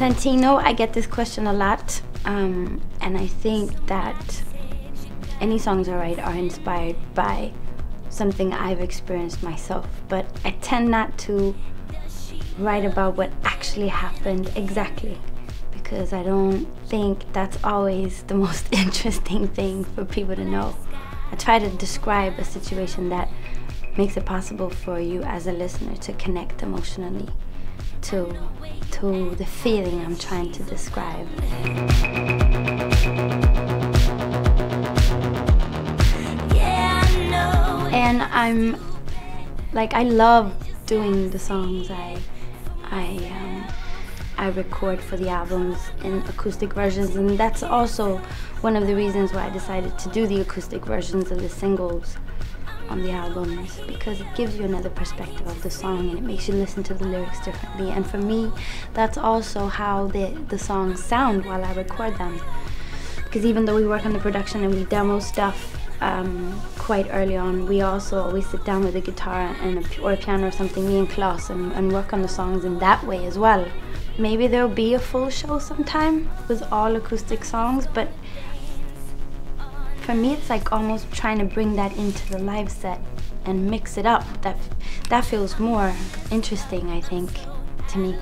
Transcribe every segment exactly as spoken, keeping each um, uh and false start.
Santino, I get this question a lot, um, and I think that any songs I write are inspired by something I've experienced myself, but I tend not to write about what actually happened exactly, because I don't think that's always the most interesting thing for people to know. I try to describe a situation that makes it possible for you as a listener to connect emotionally to, to the feeling I'm trying to describe. And I'm, like, I love doing the songs I, I, um, I record for the albums in acoustic versions, and that's also one of the reasons why I decided to do the acoustic versions of the singles on the albums, because it gives you another perspective of the song and it makes you listen to the lyrics differently. And for me, that's also how the, the songs sound while I record them. Because even though we work on the production and we demo stuff um, quite early on, we also always sit down with a guitar and a, or a piano or something, me and Klaus, and, and work on the songs in that way as well. Maybe there'll be a full show sometime with all acoustic songs, but for me it's like almost trying to bring that into the live set and mix it up. That, that feels more interesting, I think, to me.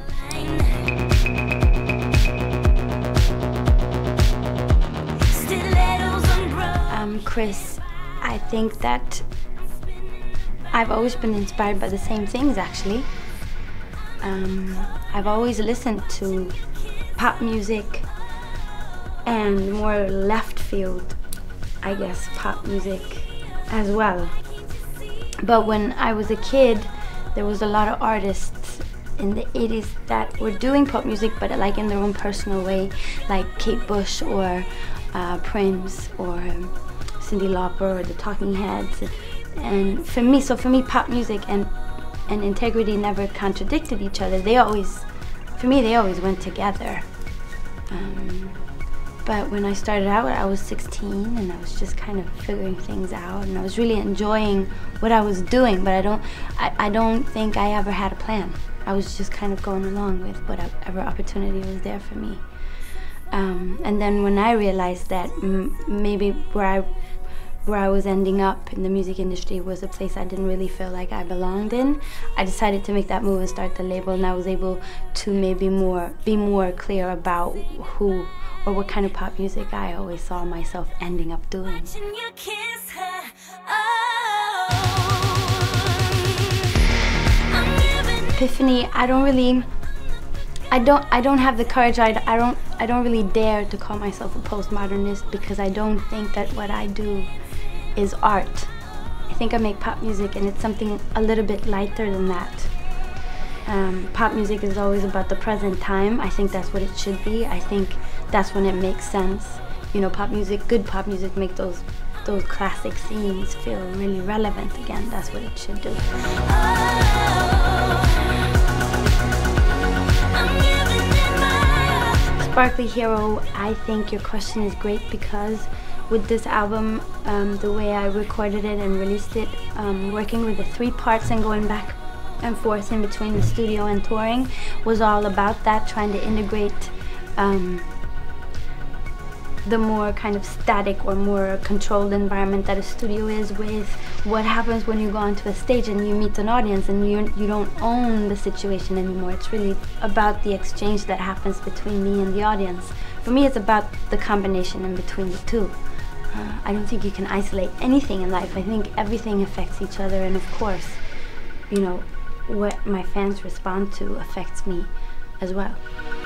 Um, Chris, I think that I've always been inspired by the same things, actually. Um, I've always listened to pop music and more left field, I guess, pop music as well. But when I was a kid, there was a lot of artists in the eighties that were doing pop music, but like in their own personal way, like Kate Bush or uh, Prince or Cyndi Lauper or the Talking Heads. And for me, so for me, pop music and and integrity never contradicted each other. They always, for me, they always went together. Um, but when I started out, I was sixteen and I was just kind of figuring things out, and I was really enjoying what I was doing, but I don't, I, I don't think I ever had a plan. I was just kind of going along with whatever opportunity was there for me. Um, and then when I realized that m maybe where I where I was ending up in the music industry was a place I didn't really feel like I belonged in, I decided to make that move and start the label, and I was able to maybe more be more clear about who or what kind of pop music I always saw myself ending up doing. Epiphany, I don't really I don't I don't have the courage, I, I don't I don't really dare to call myself a postmodernist, because I don't think that what I do is art. I think I make pop music and it's something a little bit lighter than that. Um, pop music is always about the present time. I think that's what it should be. I think that's when it makes sense. You know, pop music, good pop music, make those those classic themes feel really relevant again. That's what it should do. Sparkly Hero, I think your question is great, because with this album, um, the way I recorded it and released it, um, working with the three parts and going back and forth in between the studio and touring was all about that, trying to integrate um, the more kind of static or more controlled environment that a studio is with what happens when you go onto a stage and you meet an audience and you, you don't own the situation anymore. It's really about the exchange that happens between me and the audience. For me, it's about the combination in between the two. Uh, I don't think you can isolate anything in life. I think everything affects each other, and of course, you know, what my fans respond to affects me as well.